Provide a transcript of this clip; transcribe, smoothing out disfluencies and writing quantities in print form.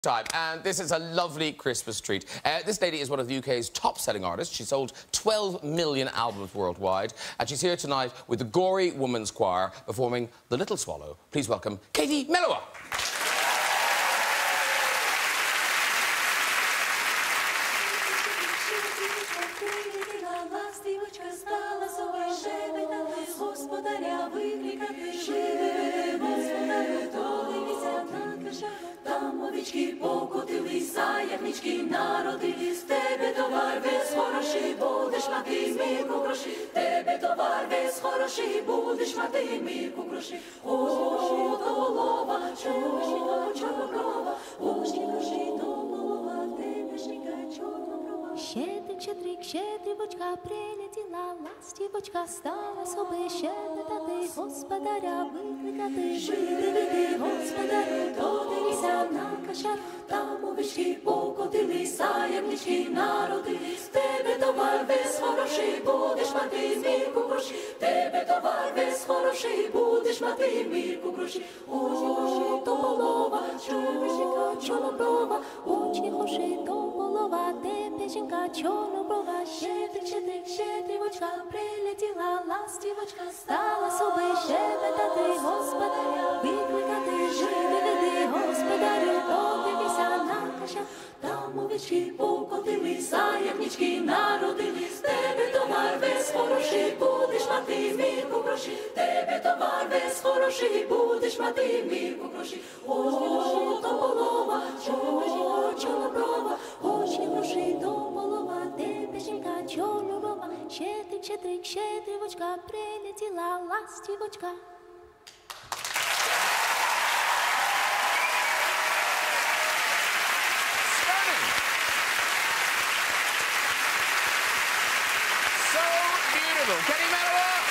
Time, and this is a lovely Christmas treat. This lady is one of the UK's top-selling artists. She sold 12 million albums worldwide, and she's here tonight with the Gori Women's Choir performing The Little Swallow. Please welcome Katie Melua. Покотилися, ягнички народились, тебе товар весь хороший, будеш мати мірку гроші, тебе товар весь хороший, будеш мати мірку гроші. О, до голова, чорноброва, очі гроші до голова, тебе жінка чорноброва. Щедрик, щедрівочка, прилетіла, ластівочка, стала собі щедрити, господаря викликати. Живи, господарю, додивися на кашар, там овечки покотилися, ягнички народились, тебе товар весь хороший, будеш мати мірку гроші, тебе товар весь хороший, будеш мати мірку гроші. О, до голова, чорноброва, очі гроші до голова, тебе жінка чорноброва. Щедрик, щедрівочка, прилетіла, ластівочка, стала собі щебетати, господаря викликати. Живи, господарю, додивися на кашар, там овечки покотилися, ягнички народились, тебе товар весь хороший, будеш мати мірку гроші, тебе товар весь хороший, будеш мати мірку гроші. О, до голова, чорноброва, очі гроші до голова, тебе жінка чорноброва. Щедрик, щедрівочка, прилетіла, ластівочка. So beautiful. Katie Melua.